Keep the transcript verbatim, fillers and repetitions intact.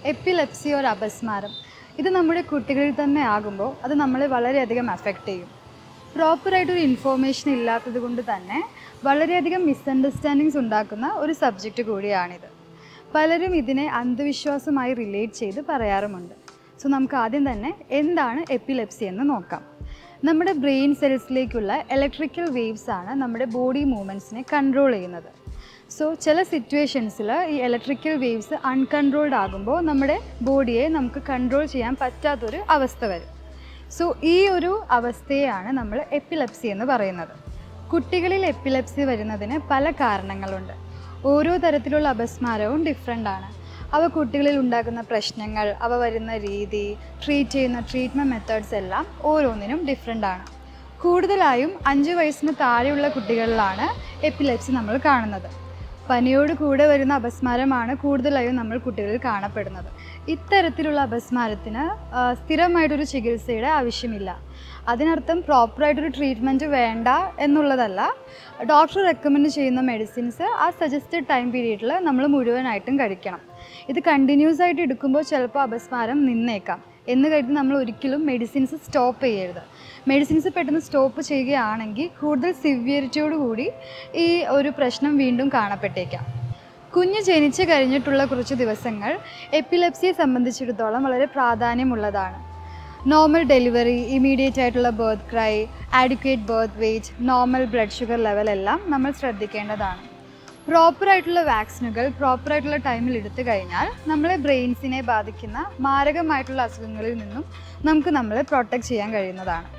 Epilepsy ഒരു അപസ്മാരം ഇത് നമ്മുടെ കുട്ടികളിൽ തന്നെ ആകുമ്പോൾ അത് നമ്മളെ വളരെയധികം അഫക്റ്റ് ചെയ്യും. പ്രോപ്പറായിട്ടൊരു ഇൻഫോർമേഷൻ ഇല്ലാത്തത് കൊണ്ട് തന്നെ വളരെയധികം മിസ്അണ്ടർസ്റ്റാൻഡിങ്സ് ഉണ്ടാക്കുന്ന ഒരു സബ്ജക്റ്റ് കൂടിയാണിത്. പലരും ഇതിനെ അന്ധവിശ്വാസമായി റിലേറ്റ് ചെയ്ത് പറയാറുമുണ്ട്. സോ നമുക്ക് ആദ്യം തന്നെ എന്താണ് എപ്പിലെപ്സി എന്ന് നോക്കാം. നമ്മുടെ ബ്രെയിൻ സെൽസിലേക്കുള്ള ഇലക്ട്രിക്കൽ വേവ്സ് ആണ് നമ്മുടെ ബോഡി മൂവ്മെൻറ്റ്സിനെ കൺട്രോൾ ചെയ്യുന്നത്. സോ ചില സിറ്റുവേഷൻസിൽ ഈ ഇലക്ട്രിക്കൽ വേവ്സ് അൺകൺട്രോൾഡ് ആകുമ്പോൾ നമ്മുടെ ബോഡിയെ നമുക്ക് കൺട്രോൾ ചെയ്യാൻ പറ്റാത്തൊരു അവസ്ഥ വരും. സോ ഈ ഒരു അവസ്ഥയെയാണ് നമ്മൾ എപ്പിലെപ്സി എന്ന് പറയുന്നത്. കുട്ടികളിൽ എപ്പിലെപ്സി വരുന്നതിന് പല കാരണങ്ങളുണ്ട്. ഓരോ തരത്തിലുള്ള അപസ്മാരവും ഡിഫറെൻ്റ് ആണ്. അവ കുട്ടികളിൽ ഉണ്ടാക്കുന്ന പ്രശ്നങ്ങൾ, അവ വരുന്ന രീതി, ട്രീറ്റ് ചെയ്യുന്ന ട്രീറ്റ്മെൻറ്റ് മെത്തേഡ്സ് എല്ലാം ഓരോന്നിനും ഡിഫറെൻ്റ് ആണ്. കൂടുതലായും അഞ്ച് വയസ്സിന് താഴെയുള്ള കുട്ടികളിലാണ് എപ്പിലെപ്സി നമ്മൾ കാണുന്നത്. പനിയോട് കൂടെ വരുന്ന അപസ്മാരമാണ് കൂടുതലായും നമ്മൾ കുട്ടികളിൽ കാണപ്പെടുന്നത്. ഇത്തരത്തിലുള്ള അപസ്മാരത്തിന് സ്ഥിരമായിട്ടൊരു ചികിത്സയുടെ ആവശ്യമില്ല. അതിനർത്ഥം പ്രോപ്പറായിട്ടൊരു ട്രീറ്റ്മെൻറ്റ് വേണ്ട എന്നുള്ളതല്ല. ഡോക്ടർ റെക്കമെൻഡ് ചെയ്യുന്ന മെഡിസിൻസ് ആ സജസ്റ്റഡ് ടൈം പീരീഡിൽ നമ്മൾ മുഴുവനായിട്ടും കഴിക്കണം. ഇത് കണ്ടിന്യൂസ് ആയിട്ട് എടുക്കുമ്പോൾ ചിലപ്പോൾ അപസ്മാരം നിന്നേക്കാം എന്ന് കരുതി നമ്മൾ ഒരിക്കലും മെഡിസിൻസ് സ്റ്റോപ്പ് ചെയ്യരുത്. മെഡിസിൻസ് പെട്ടെന്ന് സ്റ്റോപ്പ് ചെയ്യുകയാണെങ്കിൽ കൂടുതൽ സിവിയറിറ്റിയോടുകൂടി ഈ ഒരു പ്രശ്നം വീണ്ടും കാണപ്പെട്ടേക്കാം. കുഞ്ഞ് ജനിച്ചു കഴിഞ്ഞിട്ടുള്ള കുറച്ച് ദിവസങ്ങൾ എപ്പിലെപ്സിയെ സംബന്ധിച്ചിടത്തോളം വളരെ പ്രാധാന്യമുള്ളതാണ്. നോർമൽ ഡെലിവറി, ഇമീഡിയറ്റ് ആയിട്ടുള്ള birth cry, adequate birth weight, normal blood sugar level എല്ലാം നമ്മൾ ശ്രദ്ധിക്കേണ്ടതാണ്. പ്രോപ്പറായിട്ടുള്ള വാക്സിനുകൾ പ്രോപ്പറായിട്ടുള്ള ടൈമിൽ എടുത്തു കഴിഞ്ഞാൽ നമ്മളെ ബ്രെയിൻസിനെ ബാധിക്കുന്ന മാരകമായിട്ടുള്ള അസുഖങ്ങളിൽ നിന്നും നമുക്ക് നമ്മളെ പ്രൊട്ടക്റ്റ് ചെയ്യാൻ കഴിയുന്നതാണ്.